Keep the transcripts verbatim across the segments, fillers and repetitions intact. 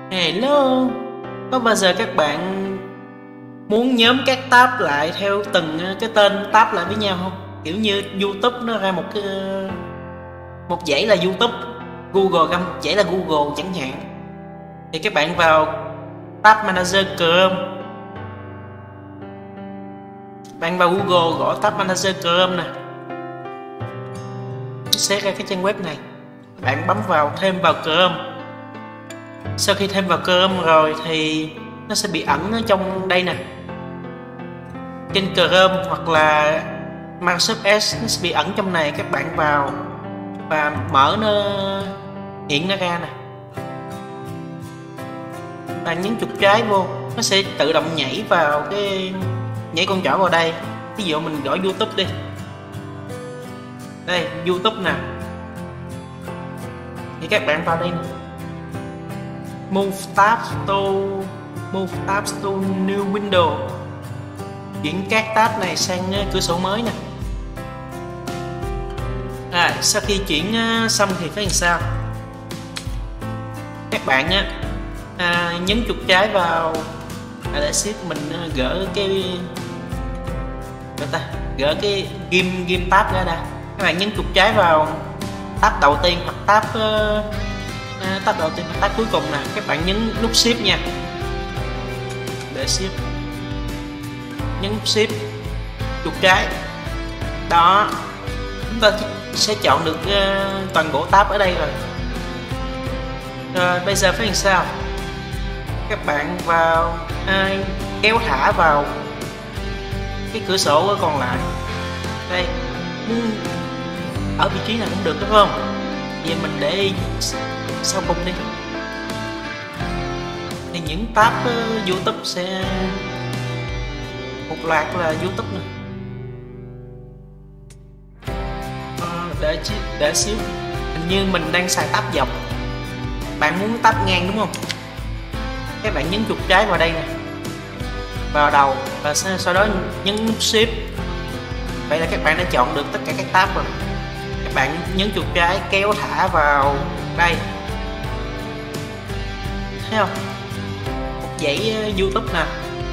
Hello, có bao giờ các bạn muốn nhóm các tab lại theo từng ờ, cái tên tab lại với nhau không? Kiểu như YouTube nó ra một cái một dãy là YouTube, Google ra một dãy là Google chẳng hạn. Thì các bạn vào Tab Manager Chrome, bạn vào Google gõ Tab Manager Chrome nè, nó sẽ ra cái trang web này. Bạn bấm vào thêm vào Chrome. Sau khi thêm vào Chrome rồi thì nó sẽ bị ẩn ở trong đây nè, trên Chrome hoặc là Microsoft Edge nó sẽ bị ẩn trong này. Các bạn vào và mở nó, hiện nó ra nè, bạn nhấn chuột trái vô, nó sẽ tự động nhảy vào cái nhảy con trỏ vào đây. Ví dụ mình gõ YouTube đi, đây YouTube nè, thì các bạn vào đây nè, Move Tabs to Move Tabs to New Window, chuyển các tab này sang cửa sổ mới nè. À, sau khi chuyển xong thì phải làm sao? Các bạn á, à, nhấn chuột trái vào à, để shift mình gỡ cái gỡ ta gỡ cái ghim ghim tab ra đã. Các bạn nhấn chuột trái vào tab đầu tiên hoặc tab uh, À, tab đầu tiên, tab cuối cùng nè, các bạn nhấn nút shift nha, để shift, nhấn nút shift, chuột trái đó, chúng ta sẽ chọn được uh, toàn bộ tab ở đây rồi. Rồi bây giờ phải làm sao? Các bạn vào à, kéo thả vào cái cửa sổ còn lại đây, ở vị trí nào cũng được đúng không? Vậy mình để sau cùng đi, thì những tab uh, YouTube sẽ một loạt là YouTube nè. À, để để xíu, hình như mình đang xài tab dọc, bạn muốn tab ngang đúng không? Các bạn nhấn chuột trái vào đây nè, vào đầu và sau đó nhấn nút shift. Vậy là các bạn đã chọn được tất cả các tab rồi. Các bạn nhấn chuột trái kéo thả vào đây, thấy không? Một dãy YouTube nè.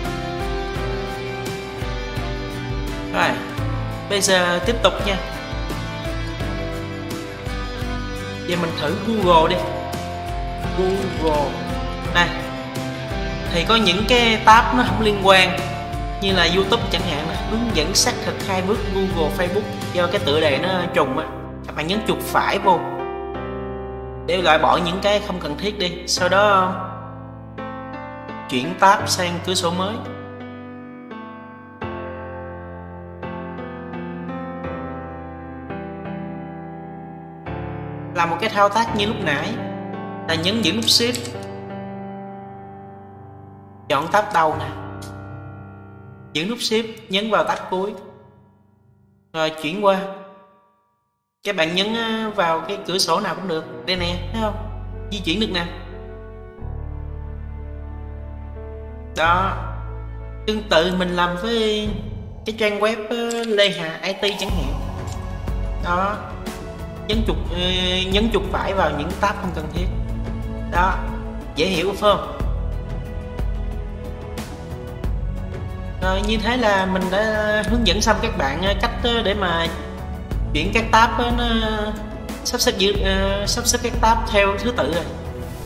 Rồi bây giờ tiếp tục nha. Giờ mình thử Google đi, Google đây, thì có những cái tab nó không liên quan như là YouTube chẳng hạn là hướng dẫn xác thực hai bước Google Facebook, do cái tựa đề nó trùng á. Các bạn nhấn chuột phải vô để loại bỏ những cái không cần thiết đi, sau đó chuyển tab sang cửa sổ mới. Làm một cái thao tác như lúc nãy là nhấn giữ nút shift, chọn tab đầu nè, giữ nút shift nhấn vào tab cuối rồi chuyển qua. Các bạn nhấn vào cái cửa sổ nào cũng được, đây nè, thấy không? Di chuyển được nè. Đó, tương tự mình làm với cái trang web Lê Hà i tê chẳng hạn. Đó, nhấn chuột nhấn chuột phải vào những tab không cần thiết. Đó, dễ hiểu phải không? Rồi như thế là mình đã hướng dẫn xong các bạn cách để mà chuyển các tab nó sắp xếp giữ uh, sắp xếp các tab theo thứ tự rồi.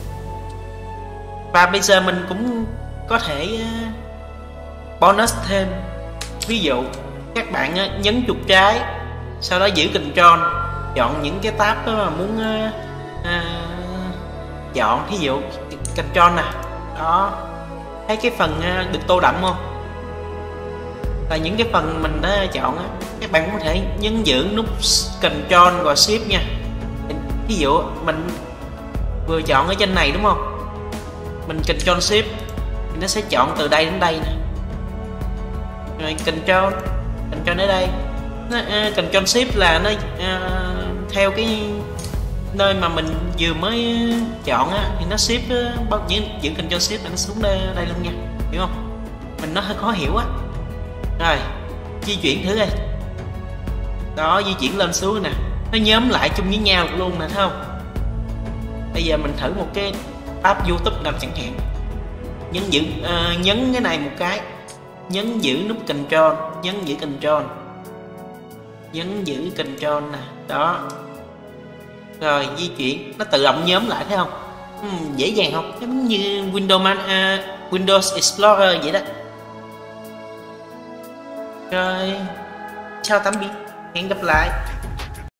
Và bây giờ mình cũng có thể uh, bonus thêm. Ví dụ các bạn uh, nhấn chuột trái, sau đó giữ Ctrl, chọn những cái tab đó mà muốn uh, uh, chọn. Ví dụ Ctrl nè, đó, thấy cái phần uh, được tô đậm không? Là những cái phần mình đã chọn á. Các bạn có thể nhấn giữ nút Ctrl và Shift nha. Ví dụ mình vừa chọn ở trên này đúng không, mình Ctrl Shift thì nó sẽ chọn từ đây đến đây nè. Rồi Ctrl Ctrl đến đây, nó, uh, Ctrl Shift là nó uh, theo cái nơi mà mình vừa mới chọn á, thì nó Shift uh, bao giữ, giữ Ctrl Shift là nó xuống đây, đây luôn nha, hiểu không? Mình nó hơi khó hiểu á. Rồi di chuyển thử đây, đó, di chuyển lên xuống nè, nó nhóm lại chung với nhau luôn nè, thấy không? Bây giờ mình thử một cái app YouTube nằm chẳng hạn. Nhấn giữ uh, nhấn cái này một cái, nhấn giữ nút Control, nhấn giữ Control, nhấn giữ Control nè, đó. Rồi di chuyển, nó tự động nhóm lại thấy không? Uhm, dễ dàng không? Giống như Windows Man, uh, Windows Explorer vậy đó. Rồi chào tạm biệt, hẹn gặp lại.